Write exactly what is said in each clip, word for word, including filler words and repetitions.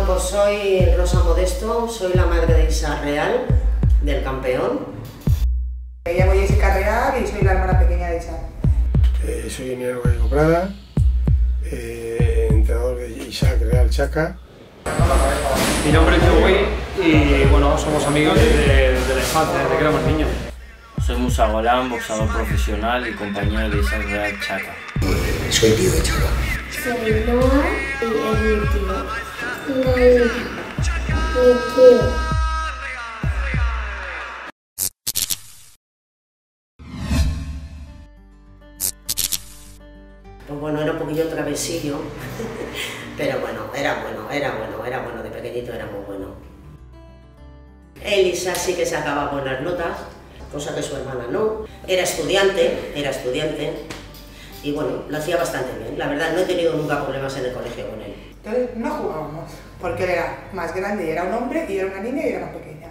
Bueno, pues soy Rosa Modesto, soy la madre de Isa Real, del campeón. Me llamo Jessica Real y soy la hermana pequeña de Isa. Eh, soy Iniero Gallego Prada, eh, entrenador de Isaac Real Chaca. Mi nombre es Joey y bueno, somos amigos de, de la infancia, desde que éramos niños. Soy Musa Golán, boxeador profesional y compañero de Isaac Real Chaca. Soy tío de Chaca. Soy Noah y es mi tío. Una hija. Mi tío. Pues bueno, era un poquillo travesillo, pero bueno, era bueno, era bueno, era bueno, de pequeñito era muy bueno. Elisa sí que sacaba buenas notas, cosa que su hermana no. Era estudiante, era estudiante, y bueno, lo hacía bastante bien. La verdad, no he tenido nunca problemas en el colegio con él. Entonces no jugábamos, porque él era más grande y era un hombre, y yo era una niña y era más pequeña.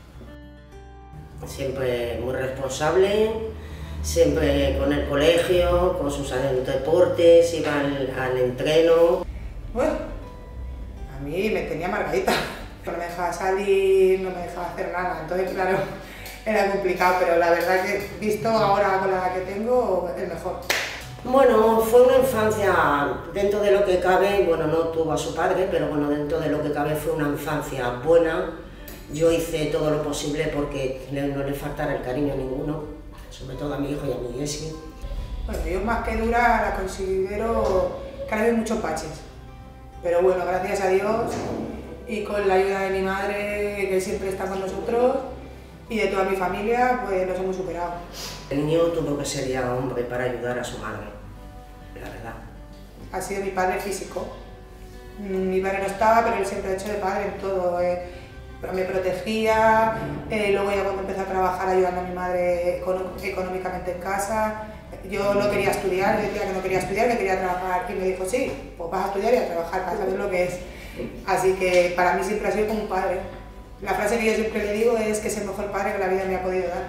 Siempre muy responsable, siempre con el colegio, con sus deportes, iba al, al entreno. Bueno, a mí me tenía amargadita. No me dejaba salir, no me dejaba hacer nada, entonces claro, era complicado, pero la verdad que visto ahora con la edad que tengo, es mejor. Bueno, fue una infancia, dentro de lo que cabe, bueno, no tuvo a su padre, pero bueno, dentro de lo que cabe fue una infancia buena. Yo hice todo lo posible porque no le faltara el cariño a ninguno, sobre todo a mi hijo y a mi Jessie. Bueno, yo más que dura la considero que ahora hay muchos baches, pero bueno, gracias a Dios y con la ayuda de mi madre, que siempre está con nosotros, y de toda mi familia, pues nos hemos superado. El niño tuvo que ser ya hombre para ayudar a su madre, la verdad. Ha sido mi padre físico. Mi padre no estaba, pero él siempre ha hecho de padre en todo. Eh, me protegía, eh, luego ya cuando empecé a trabajar ayudando a mi madre económicamente en casa. Yo no quería estudiar, yo decía que no quería estudiar, que quería trabajar, y me dijo, sí, pues vas a estudiar y a trabajar para saber lo que es. Así que para mí siempre ha sido como un padre. La frase que yo siempre le digo es que es el mejor padre que la vida me ha podido dar.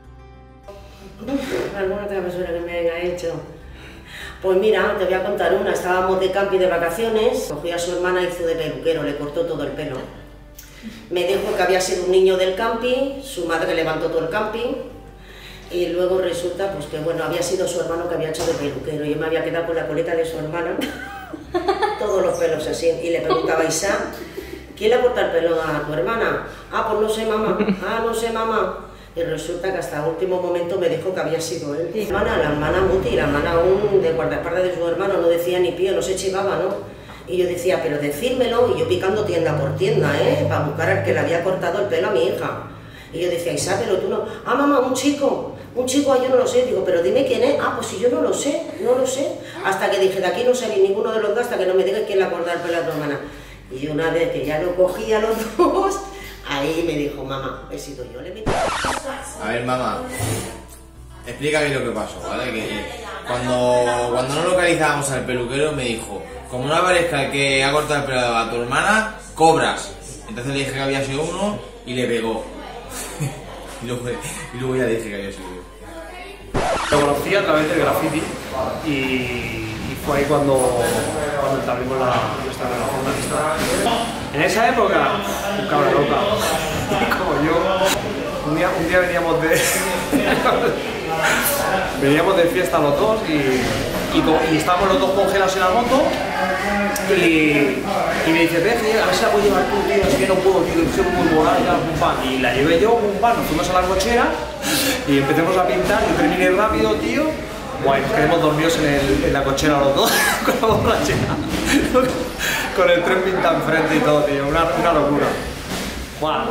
¿Alguna travesura que me haya hecho? Pues mira, te voy a contar una. Estábamos de camping de vacaciones, cogí a su hermana y hizo de peluquero, le cortó todo el pelo. Me dijo que había sido un niño del camping, su madre levantó todo el camping, y luego resulta pues que bueno, había sido su hermano que había hecho de peluquero. Yo me había quedado con la coleta de su hermana, todos los pelos así, y le preguntaba a Isa, ¿quién le corta el pelo a tu hermana? Ah, pues no sé, mamá. Ah, no sé, mamá. Y resulta que hasta el último momento me dijo que había sido él. La hermana, la hermana Muti, la hermana aún de guardaespaldas de su hermano, no decía ni pío, no se chivaba, ¿no? Y yo decía, pero decírmelo, y yo picando tienda por tienda, ¿eh? Para buscar al que le había cortado el pelo a mi hija. Y yo decía, Isa, pero tú no... Ah, mamá, un chico, un chico, ah, yo no lo sé. Digo, pero dime quién es. Ah, pues si yo no lo sé, no lo sé. Hasta que dije, de aquí no salí ninguno de los dos hasta que no me digas quién le ha cortado el pelo a tu hermana. Y una vez que ya lo cogí a los dos, ahí me dijo, mamá, he sido yo, le metí. A ver, mamá, explícame lo que pasó, ¿vale? Que cuando, cuando no localizábamos al peluquero me dijo, como no aparezca el que ha cortado el pelo a tu hermana, cobras. Entonces le dije que había sido uno y le pegó. y, luego, y luego ya dije que había sido yo. Lo conocí a través del graffiti y, y fue ahí cuando, cuando establecimos la, nuestra relación de amistad. En esa época, un cabra loca, como yo, un día, un día veníamos de veníamos de fiesta los dos y, y, y estábamos los dos congelados en la moto y, y me dice, ve, a ver si la puedo llevar tú, tío, es que no puedo, tío, soy muy volada y tal, pum, pam. Y la llevé yo, pum, pam, nos fuimos a la cochera y empecemos a pintar, yo terminé rápido, tío. Bueno, nos quedamos dormidos en, el, en la cochera los dos, con la borrachera, con el tren pintado enfrente y todo, tío, una, una locura. Wow.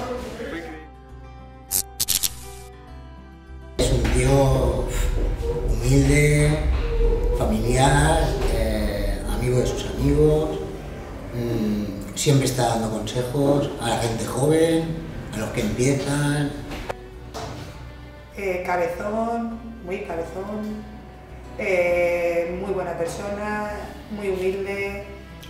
Es un tío humilde, familiar, eh, amigo de sus amigos, mmm, siempre está dando consejos a la gente joven, a los que empiezan. Eh, cabezón, muy cabezón, eh, muy buena persona, muy humilde.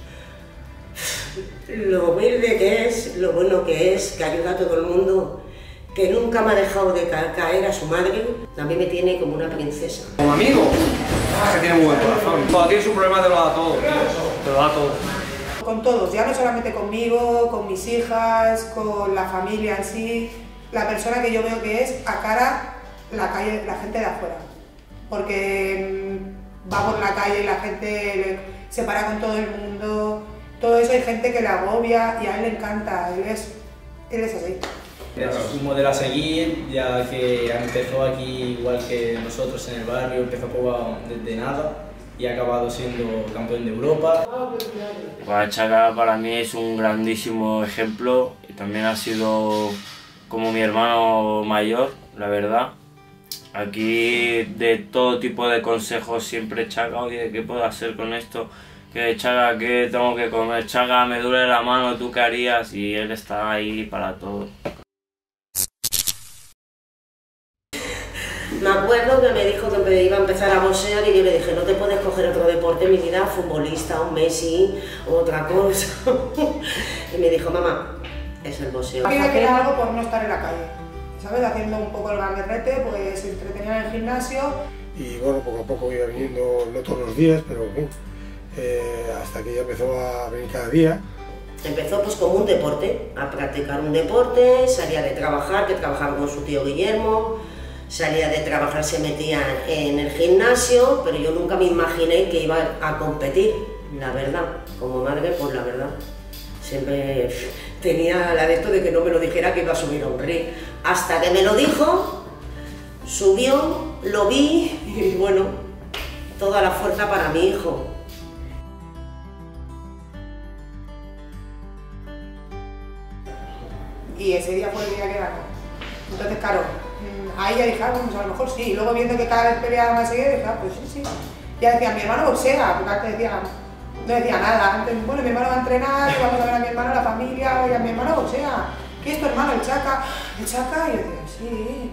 Lo humilde que es, lo bueno que es, que ayuda a todo el mundo, que nunca me ha dejado de ca caer a su madre, a mí me tiene como una princesa. Como amigo, es que tiene muy buen corazón. Cuando tienes un problema te lo da todo, tío, te lo da todo. con todos, ya no solamente conmigo, con mis hijas, con la familia en sí, la persona que yo veo que es a cara la calle, la gente de afuera, porque va por la calle y la gente se para con todo el mundo, todo eso hay gente que le agobia y a él le encanta, él es, él es así. Es un modelo a seguir, ya que empezó aquí igual que nosotros en el barrio, empezó a jugar desde nada y ha acabado siendo campeón de Europa. Pues Chaka para mí es un grandísimo ejemplo y también ha sido como mi hermano mayor, la verdad. Aquí de todo tipo de consejos siempre Chaka, oye, ¿qué puedo hacer con esto? ¿Qué, Chaka, qué tengo que comer? Chaka, me duele la mano, ¿tú qué harías? Y él está ahí para todo. Me acuerdo que me dijo que iba a empezar a boxear y yo le dije, no te puedes coger otro deporte en mi vida, futbolista, un Messi, otra cosa. Y me dijo, mamá, es el boxeo. Quería que era algo por no estar en la calle, ¿sabes? Haciendo un poco el gamberrete, pues se entretenía en el gimnasio. Y bueno, poco a poco iba viniendo, no todos los días, pero bien, eh, hasta que ya empezó a venir cada día. Empezó pues como un deporte, a practicar un deporte, salía de trabajar, que trabajaba con su tío Guillermo, salía de trabajar, se metía en el gimnasio, pero yo nunca me imaginé que iba a competir, la verdad, como madre, pues la verdad. Siempre tenía la de esto de que no me lo dijera que iba a subir a un ring. Hasta que me lo dijo, subió, lo vi y bueno, toda la fuerza para mi hijo. Y ese día fue el día que ganó. Entonces, claro, ahí ya dije, ah, pues a lo mejor sí. Y luego viendo que cada vez peleaba más seguido, dije, ah, pues sí, sí. Ya decía, mi hermano boxea, porque antes decía, no decía nada. Antes, bueno, mi hermano va a entrenar, y vamos a ver a mi hermano, la familia, y a mi hermano boxea. ¿Qué es tu hermano, el Chaka? ¿El Chaka? Y yo decía, sí.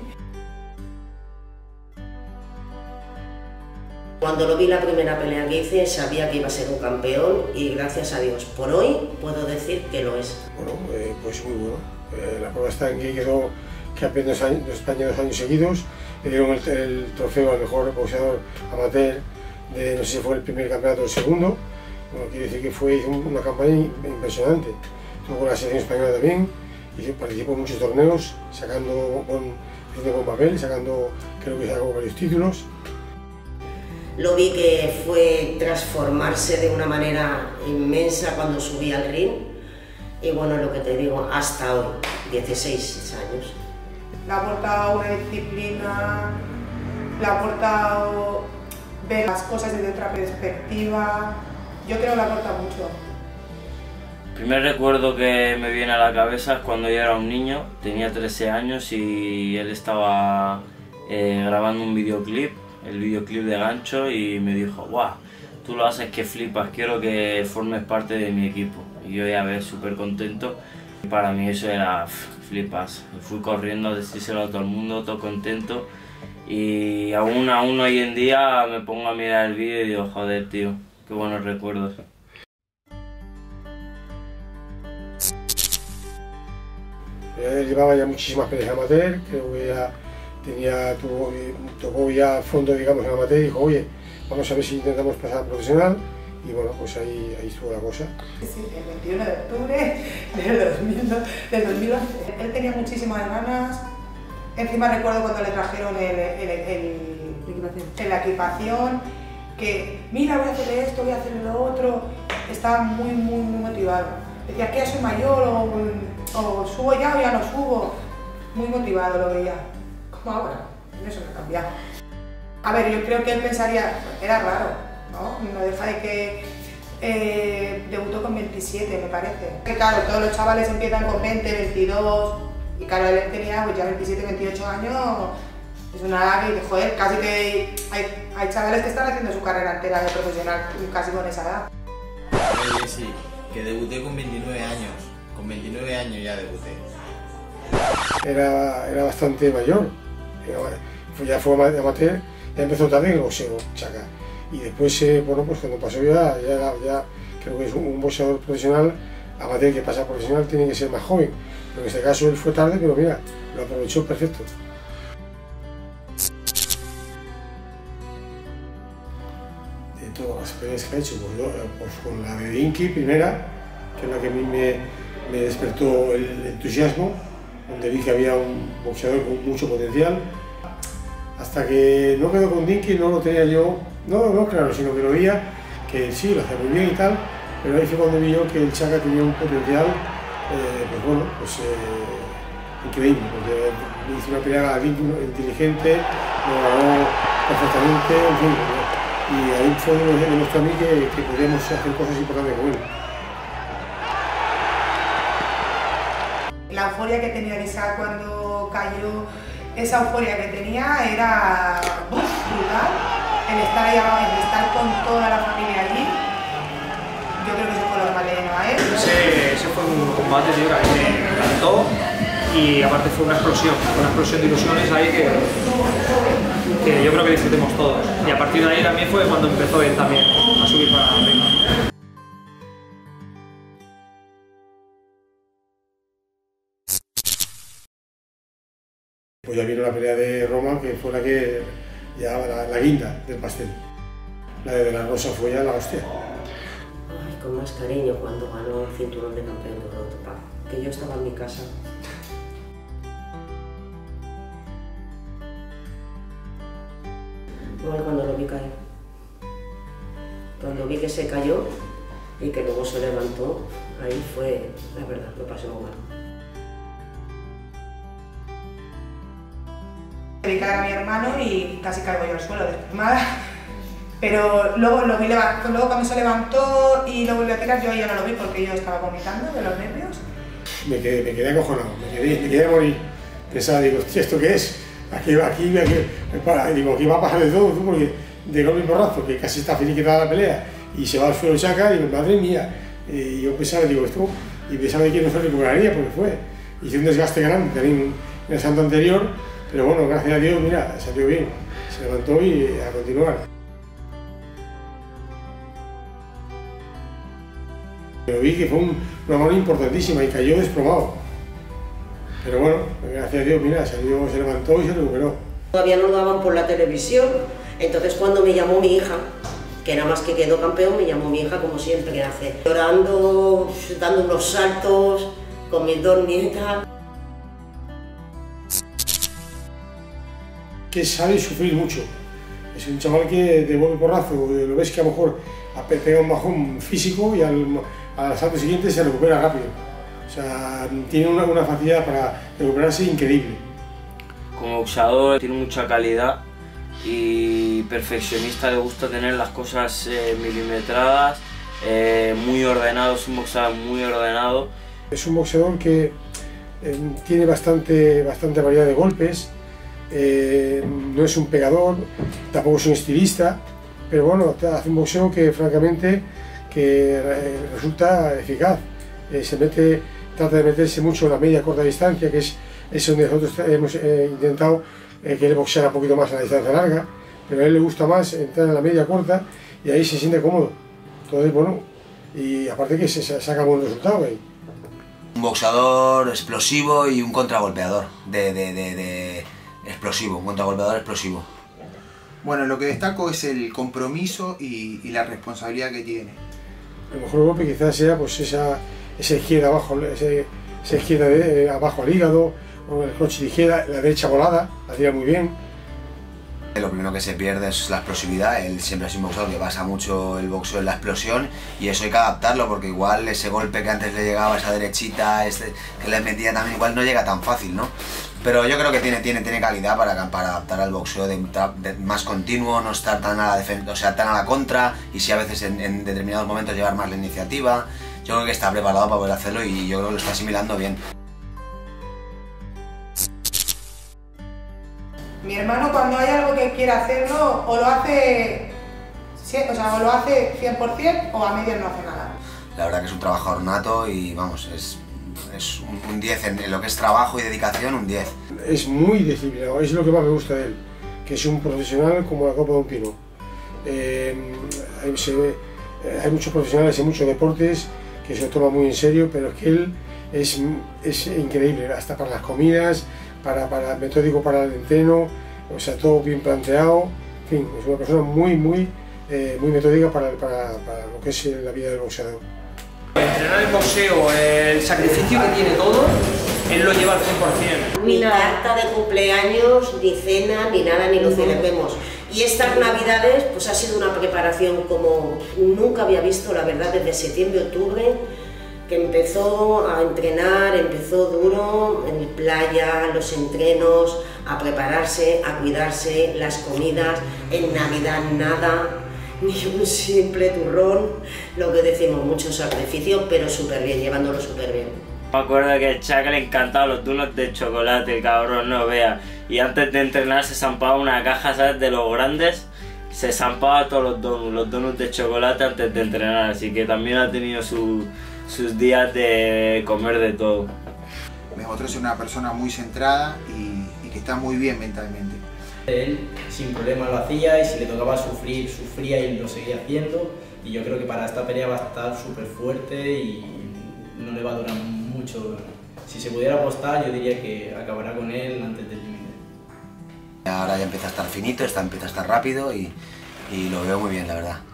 Cuando lo vi la primera pelea que hice, sabía que iba a ser un campeón y gracias a Dios, por hoy puedo decir que lo es. Bueno, eh, pues muy bueno. Eh, la prueba está en que quedó campeón de España dos años seguidos, le dieron el, el trofeo al mejor boxeador amateur de, no sé si fue el primer campeonato o el segundo. Bueno, quiere decir que fue hizo una campaña impresionante. Estuvo con la selección española también, y participó en muchos torneos, sacando con, con papel, sacando, creo que sacó varios títulos. Lo vi que fue transformarse de una manera inmensa cuando subí al ring y bueno, lo que te digo, hasta hoy, dieciséis años. Le ha aportado una disciplina, le ha aportado ver las cosas desde otra perspectiva, yo creo que le aporta mucho. El primer recuerdo que me viene a la cabeza es cuando yo era un niño, tenía trece años y él estaba eh, grabando un videoclip, el videoclip de Gancho, y me dijo, guau, tú lo haces que flipas, quiero que formes parte de mi equipo. Y yo ya ves súper contento, y para mí eso era pff, flipas. Y fui corriendo a decírselo a todo el mundo, todo contento, y aún, aún hoy en día me pongo a mirar el vídeo y digo, joder tío, qué buenos recuerdos. Él llevaba ya muchísimas peleas amateur, creo que ya tenía, tuvo, tocó ya fondo, digamos, en amateur y dijo, oye, vamos a ver si intentamos pasar a profesional, y bueno, pues ahí, ahí estuvo la cosa. Sí, el veintiuno de octubre del dos mil, del dos mil once. Él tenía muchísimas ganas, encima recuerdo cuando le trajeron el, el, el, el, la equipación, que mira, voy a hacer esto, voy a hacer lo otro, estaba muy, muy, muy motivado. Decía que ya soy mayor, o, o subo ya o ya no subo, muy motivado lo veía. Como ahora, eso no ha cambiado. A ver, yo creo que él pensaría, era raro, ¿no? No deja de que eh, debutó con veintisiete, me parece. Que claro, todos los chavales empiezan con veinte, veintidós, y claro, él tenía pues, ya veintisiete, veintiocho años, es una edad que, joder, casi que hay, hay chavales que están haciendo su carrera entera de profesional casi con esa edad. Oye, sí, que debuté con veintinueve años, con veintinueve años ya debuté. Era, era bastante mayor, ya fue amateur, ya empezó también el boxeo, Chaka. Y después, eh, bueno, pues cuando pasó ya, ya, ya creo que es un, un boxeador profesional, amateur que pasa a profesional tiene que ser más joven. Pero en este caso él fue tarde, pero mira, lo aprovechó perfecto. De todas las peleas que ha hecho, pues, yo, pues con la de Inky primera, que es la que a mí me, me despertó el entusiasmo, donde vi que había un boxeador con mucho potencial. Hasta que no quedó con Dinky, no lo tenía yo, no, no claro, sino que lo veía, que sí, lo hacía muy bien y tal, pero ahí fue cuando vi yo que el Chaka tenía un potencial, eh, pues bueno, pues eh, increíble, porque hizo una pelea inteligente, lo ganó perfectamente, en fin, y ahí fue donde me demostró a mí que, que podíamos hacer cosas importantes con él. La euforia que tenía Isaac cuando cayó, esa euforia que tenía era uf, brutal. El estar ahí abajo, el estar con toda la familia allí, yo creo que eso fue lo que más le llenó a él. Ese, ese fue un combate, tío, que me encantó y aparte fue una explosión, una explosión de ilusiones ahí que, que yo creo que disfrutemos todos. Y a partir de ahí también fue cuando empezó él también a subir para arriba. Pues ya vino la pelea de Roma, que fue la que ya la, la guinda del pastel. La de De La Rosa fue ya la hostia. Ay, con más cariño cuando ganó el cinturón de campeón de Europa, que yo estaba en mi casa. Igual cuando lo vi caer. Cuando vi que se cayó y que luego se levantó, ahí fue, la verdad, lo pasé muy mal. Vi caer a mi hermano y casi caigo yo al suelo desplomada. Pero luego, lo vi luego cuando se levantó y lo volvió a tirar, yo ya no lo vi porque yo estaba vomitando de los nervios. Me quedé, me quedé acojonado, me quedé, me quedé a morir. Pensaba, digo, hostia, ¿esto qué es? Aquí, aquí, aquí, para, digo, aquí va a pasar de todo, tú, porque de golpe y porrazo, que casi está finiquitada la pelea, y se va al suelo Chaka, y digo, madre mía. Y yo pensaba, digo, esto, y pensaba que no se recuperaría, porque fue. Hice un desgaste grande también en el salto anterior, pero bueno, gracias a Dios, mira, salió bien, se levantó y a continuar. Pero vi que fue un, una mano importantísima y cayó desplomado. Pero bueno, gracias a Dios, mira, salió, se levantó y se recuperó. Todavía no lo daban por la televisión, entonces cuando me llamó mi hija, que nada más que quedó campeón, me llamó mi hija como siempre que hace, llorando, dando unos saltos con mis dos nietas. Que sabe sufrir mucho. Es un chaval que de buen porrazo, lo ves que a lo mejor pega un bajón físico y al, al asalto siguiente se recupera rápido. O sea, tiene una, una facilidad para recuperarse increíble. Como boxeador tiene mucha calidad y perfeccionista, le gusta tener las cosas eh, milimetradas, eh, muy ordenado, es un boxeador muy ordenado. Es un boxeador que eh, tiene bastante, bastante variedad de golpes. Eh, no es un pegador, tampoco es un estilista, pero bueno, hace un boxeo que francamente que eh, resulta eficaz. Eh, se mete, trata de meterse mucho en la media corta distancia, que es, es donde nosotros hemos eh, intentado eh, que él boxeara un poquito más a la distancia larga, pero a él le gusta más entrar en la media corta y ahí se siente cómodo. Entonces, bueno, y aparte que se saca buen resultado ahí. Un boxeador explosivo y un contragolpeador de, de, de, de explosivo, un contragolpeador explosivo. Bueno, lo que destaco es el compromiso y, y la responsabilidad que tiene. El mejor golpe quizás sea pues esa, esa izquierda abajo, ese, esa izquierda de, abajo al hígado, o el croche de izquierda, la derecha volada, la tira muy bien. Lo primero que se pierde es la explosividad. Él siempre ha sido un boxeador que basa mucho el boxeo en la explosión y eso hay que adaptarlo porque igual ese golpe que antes le llegaba, esa derechita este, que le metía también, igual no llega tan fácil, ¿no? Pero yo creo que tiene, tiene, tiene calidad para, para adaptar al boxeo de, de más continuo, no estar tan a la defensa, o sea, tan a la contra y sí a veces en, en determinados momentos llevar más la iniciativa. Yo creo que está preparado para poder hacerlo y yo creo que lo está asimilando bien. Mi hermano cuando hay algo que quiere hacerlo, o lo hace, o sea, o lo hace cien por cien o a medias no hace nada. La verdad que es un trabajador nato y vamos, es, es un diez en lo que es trabajo y dedicación, un diez. Es muy disciplinado, es lo que más me gusta de él, que es un profesional como la copa de un pino. Eh, hay, se ve, hay muchos profesionales en muchos deportes que se lo toman muy en serio, pero es que él es, es increíble, hasta para las comidas, para, para metódico para el entreno, o sea, todo bien planteado. En fin, es una persona muy, muy, eh, muy metódica para, para, para lo que es la vida del boxeador. Entrenar el boxeo, el sacrificio que tiene todo, él lo lleva al cien por cien. Ni carta de cumpleaños, ni cena, ni nada, ni lo celebremos. Y estas navidades pues ha sido una preparación como nunca había visto, la verdad, desde septiembre, octubre, que empezó a entrenar, empezó duro, en playa, los entrenos, a prepararse, a cuidarse, las comidas, en Navidad nada, ni un simple turrón, lo que decimos, mucho sacrificio, pero súper bien, llevándolo súper bien. Me acuerdo que al Chaka le encantaban los donuts de chocolate, cabrón, no vea. Y antes de entrenar se zampaba una caja, ¿sabes? De los grandes. Se zampaba todos los donuts, los donuts de chocolate antes de entrenar. Así que también ha tenido su, sus días de comer de todo. Me mostró ser una persona muy centrada y, y que está muy bien mentalmente. Él sin problema lo hacía y si le tocaba sufrir, sufría y lo seguía haciendo. Y yo creo que para esta pelea va a estar súper fuerte y no le va a durar mucho. Si se pudiera apostar, yo diría que acabará con él antes del límite. Ahora ya empieza a estar finito, está, empieza a estar rápido y, y lo veo muy bien, la verdad.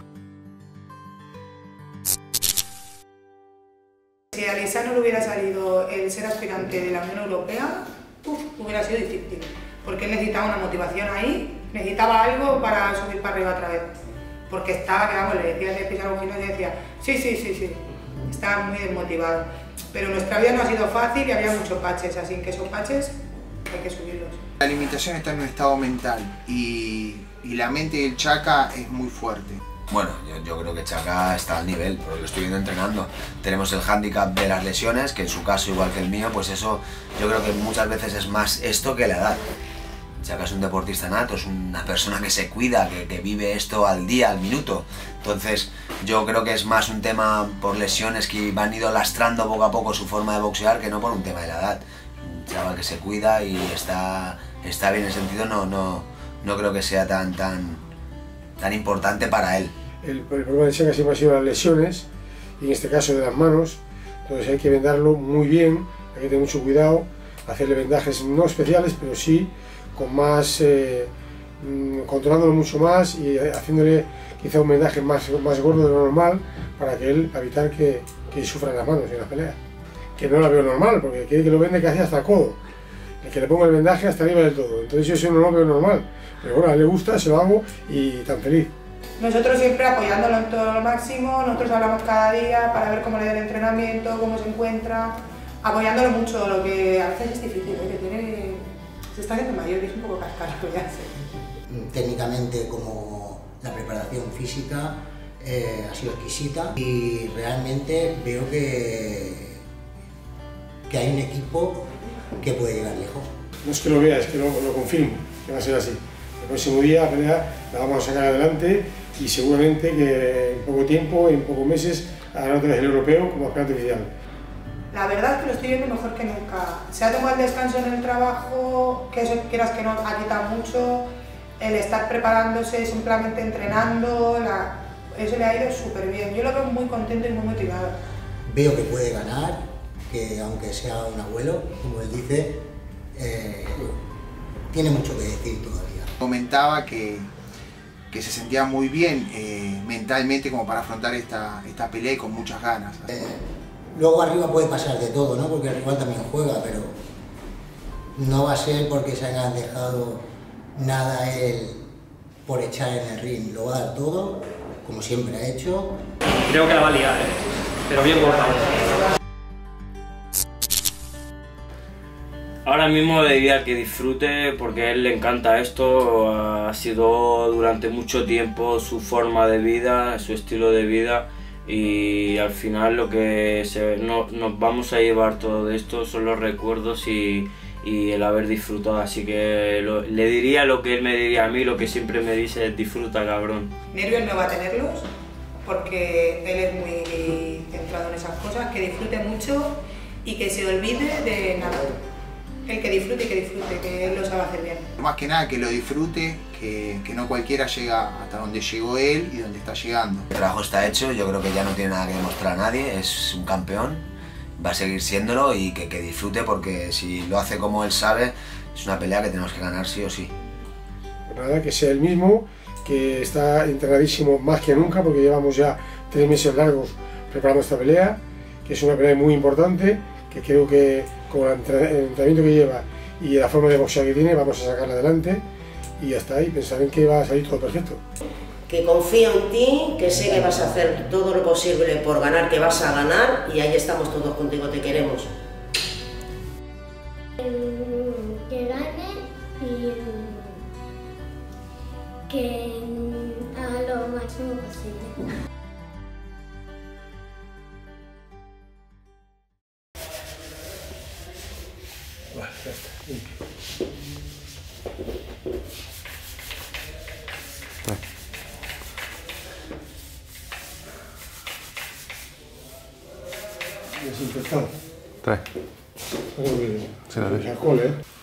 Si a Lisa no le hubiera salido el ser aspirante de la Unión Europea, uf, hubiera sido difícil. Porque él necesitaba una motivación ahí, necesitaba algo para subir para arriba otra vez. Porque estaba, que vamos, le decía de pisar un gimnasio y decía, sí, sí, sí, sí. Estaba muy desmotivado. Pero nuestra vida no ha sido fácil y había muchos baches, así que esos baches hay que subirlos. La alimentación está en un estado mental y, y la mente del Chaka es muy fuerte. Bueno, yo, yo creo que Chaka está al nivel, porque lo estoy viendo entrenando. Tenemos el hándicap de las lesiones, que en su caso, igual que el mío, pues eso yo creo que muchas veces es más esto que la edad. Chaka es un deportista nato, es una persona que se cuida, que, que vive esto al día, al minuto. Entonces yo creo que es más un tema por lesiones que van ido lastrando poco a poco su forma de boxear que no por un tema de la edad. Un chaval que se cuida y está, está bien en ese sentido, no, no, no creo que sea tan, tan, tan importante para él. El, el problema de Chaka siempre ha sido las lesiones, y en este caso de las manos, entonces hay que vendarlo muy bien, hay que tener mucho cuidado, hacerle vendajes no especiales, pero sí con más, eh, controlándolo mucho más y haciéndole quizá un vendaje más, más gordo de lo normal para que él, para evitar que, que sufra las manos en la pelea. Que no la veo normal, porque quiere que lo vende casi hasta el codo, el que le ponga el vendaje hasta arriba del todo, entonces yo eso no lo veo normal, pero bueno, a él le gusta, se lo hago y tan feliz. Nosotros siempre apoyándolo en todo lo máximo, nosotros hablamos cada día para ver cómo le da el entrenamiento, cómo se encuentra, apoyándolo mucho, lo que a veces es difícil, ¿eh? Que tiene, se está haciendo mayor y es un poco cascarado ya. Técnicamente, como la preparación física eh, ha sido exquisita y realmente veo que, que hay un equipo que puede llegar lejos. No es que lo vea, es que lo, lo confirmo, que va a ser así. El próximo día la pelea la vamos a sacar adelante y seguramente que en poco tiempo, en pocos meses, hará otra vez el europeo como aspirante oficial. La verdad es que lo estoy viendo mejor que nunca. Se ha tomado el descanso en el trabajo, que eso quieras que no ha quitado mucho, el estar preparándose, simplemente entrenando, la, eso le ha ido súper bien. Yo lo veo muy contento y muy motivado. Veo que puede ganar, que aunque sea un abuelo, como él dice, eh, tiene mucho que decir todavía. Comentaba que, que se sentía muy bien eh, mentalmente como para afrontar esta, esta pelea y con muchas ganas. Eh, luego arriba puede pasar de todo, ¿no? Porque el rival también juega, pero no va a ser porque se hayan dejado nada él por echar en el ring. Lo va a dar todo, como siempre ha hecho. Creo que la va a liar, ¿eh? Pero bien cortado. Ahora mismo le diría que disfrute porque a él le encanta esto, ha sido durante mucho tiempo su forma de vida, su estilo de vida y al final lo que se, no, nos vamos a llevar todo de esto son los recuerdos y, y el haber disfrutado, así que lo, le diría lo que él me diría a mí, lo que siempre me dice es disfruta, cabrón. Nervios no va a tenerlos porque él es muy centrado en esas cosas, que disfrute mucho y que se olvide de nada. El que disfrute y que disfrute, que él lo sabe hacer bien. Más que nada que lo disfrute, que, que no cualquiera llega hasta donde llegó él y donde está llegando. El trabajo está hecho, yo creo que ya no tiene nada que demostrar a nadie, es un campeón, va a seguir siéndolo y que, que disfrute porque si lo hace como él sabe, es una pelea que tenemos que ganar sí o sí. Pues nada, que sea el mismo, que está entrenadísimo más que nunca porque llevamos ya tres meses largos preparando esta pelea. que es una pelea muy importante, que creo que con el entrenamiento que lleva y la forma de boxear que tiene vamos a sacarla adelante y hasta ahí pensar en que va a salir todo perfecto. Que confío en ti, que sé que vas a hacer todo lo posible por ganar, que vas a ganar y ahí estamos todos contigo, te queremos. Que gane y que haga lo máximo posible. Vale, ya está, limpio. Desinfectado. Trae. Alcohol, Sí, la ¿eh?